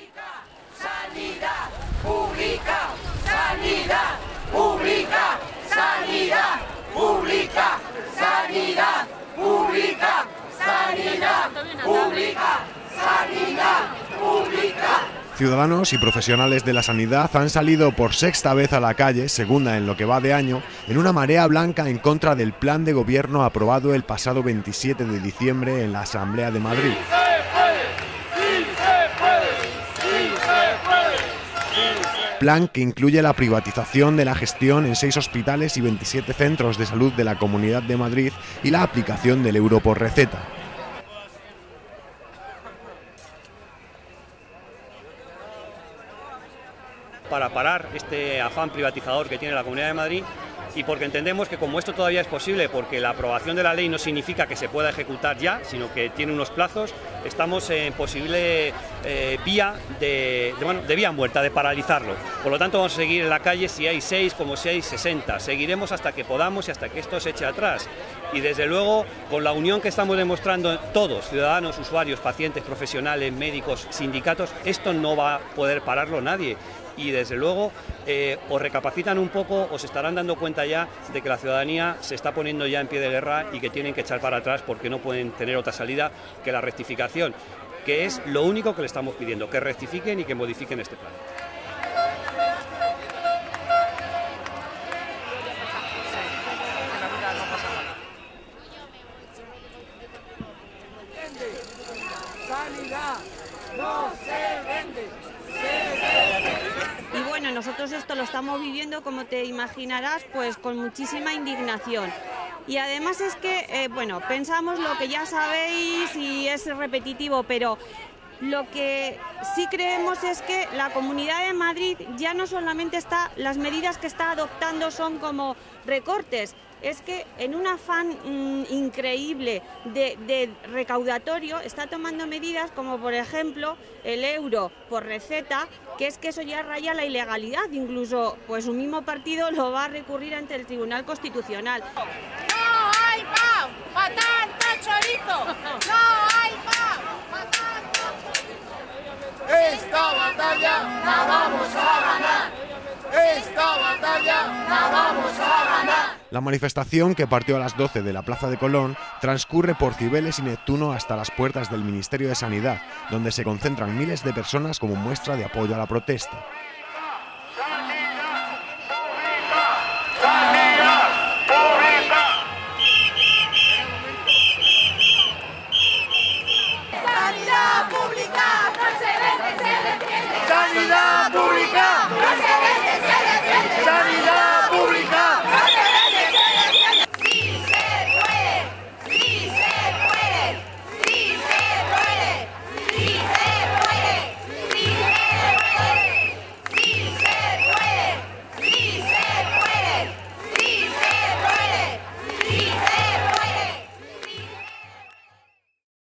Sanidad pública, sanidad pública, sanidad pública, sanidad pública, sanidad pública, sanidad pública. Ciudadanos y profesionales de la sanidad han salido por sexta vez a la calle, segunda en lo que va de año, en una marea blanca en contra del plan de gobierno aprobado el pasado 27 de diciembre en la Asamblea de Madrid. Plan que incluye la privatización de la gestión en 6 hospitales y 27 centros de salud de la Comunidad de Madrid y la aplicación del euro por receta. Para parar este afán privatizador que tiene la Comunidad de Madrid y porque entendemos que como esto todavía es posible, porque la aprobación de la ley no significa que se pueda ejecutar ya, sino que tiene unos plazos, estamos en posible vía de vía muerta, de paralizarlo. Por lo tanto vamos a seguir en la calle si hay 6 como si hay 60, seguiremos hasta que podamos y hasta que esto se eche atrás. Y desde luego, con la unión que estamos demostrando todos, ciudadanos, usuarios, pacientes, profesionales, médicos, sindicatos, esto no va a poder pararlo nadie. Y desde luego o recapacitan un poco o se estarán dando cuenta ya de que la ciudadanía se está poniendo ya en pie de guerra y que tienen que echar para atrás porque no pueden tener otra salida que la rectificación, que es lo único que le estamos pidiendo, que rectifiquen y que modifiquen este plan. Sanidad no se vende, Y bueno, nosotros esto lo estamos viviendo, como te imaginarás, pues con muchísima indignación. Y además es que, bueno, pensamos lo que ya sabéis y es repetitivo, pero lo que sí creemos es que la Comunidad de Madrid ya no solamente las medidas que está adoptando son como recortes, es que en un afán increíble de recaudatorio está tomando medidas como por ejemplo el euro por receta, que es que eso ya raya la ilegalidad, incluso pues su mismo partido lo va a recurrir ante el Tribunal Constitucional. ¡No hay pan! ¡Patata, chorizo! ¡No hay pan! ¡Patata! Esta batalla la vamos a ganar. Esta batalla la vamos a ganar. La manifestación, que partió a las 12 de la Plaza de Colón, transcurre por Cibeles y Neptuno hasta las puertas del Ministerio de Sanidad, donde se concentran miles de personas como muestra de apoyo a la protesta. Sanidad pública no se vende, se defiende. Sanidad pública